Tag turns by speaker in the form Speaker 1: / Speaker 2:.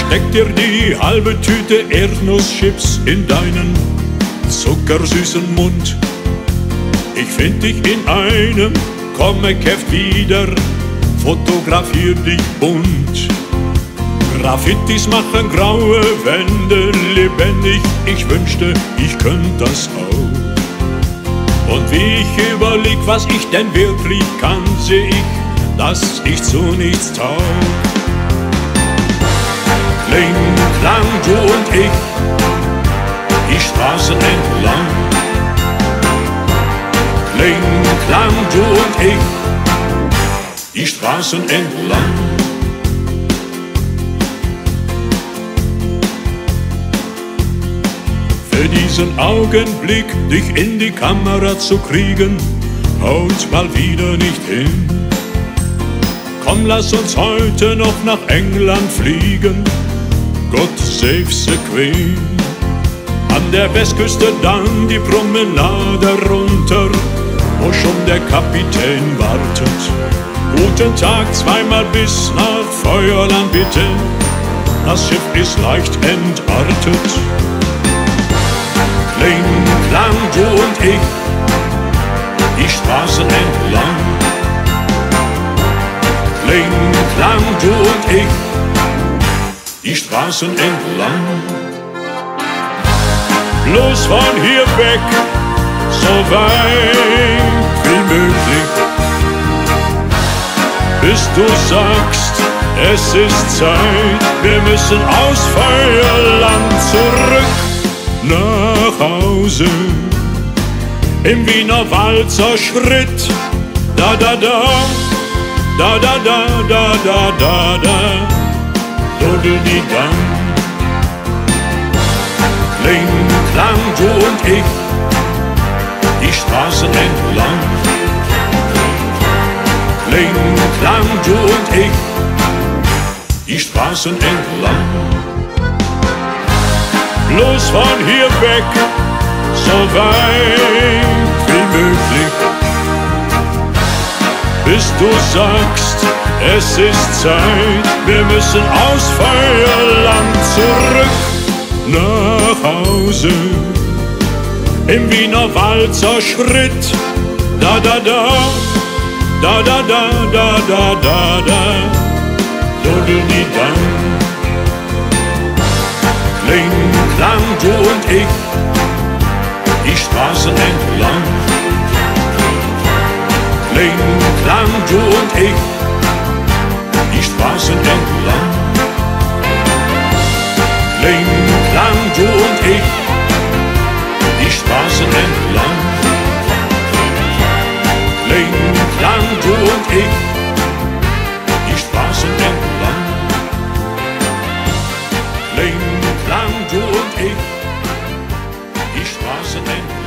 Speaker 1: Steck dir die halbe Tüte Erdnusschips in deinen zuckersüßen Mund. Ich find dich in einem Comic-Heft wieder, fotografier dich bunt. Graffitis machen graue Wände lebendig, ich wünschte, ich könnte das auch. Und wie ich überleg, was ich denn wirklich kann, seh ich, dass ich zu nichts taug. Kling, klang, du und ich, die Straßen entlang. Kling, klang, du und ich, die Straßen entlang. Für diesen Augenblick, dich in die Kamera zu kriegen, haut mal wieder nicht hin. Komm, lass uns heute noch nach England fliegen, God save the Queen. An der Westküste dann die Promenade runter, wo schon der Kapitän wartet. Guten Tag, zweimal bis nach Feuerland bitte, das Schiff ist leicht entartet. Kling, klang, du und ich, die Straßen entlang. Kling, klang, du und ich, die Straßen entlang. Bloß von hier weg, so weit wie möglich, bis du sagst, es ist Zeit, wir müssen aus Feuerland zurück nach Hause. Im Wiener Walzer Schritt, da da da, da da da da da da da, dudel-di-dam. Kling, klang, du und ich, die Straßen entlang. Kling, klang, du und ich, die Straßen entlang. Bloß von hier weg, so weit wie möglich, bis du sagst, es ist Zeit, wir müssen aus Feuerland zurück nach Hause. Im Wiener Walzer Schritt, da da da, da da da da da da da, dudel-di-dam. Kling, klang, du und ich, die Straßen entlang. Kling, klang, du und ich, die Straßen entlang. Kling, klang, du und ich, die Straßen entlang. Kling, klang, du und ich, die Straßen entlang. Kling, klang, du und ich, die Straßen entlang.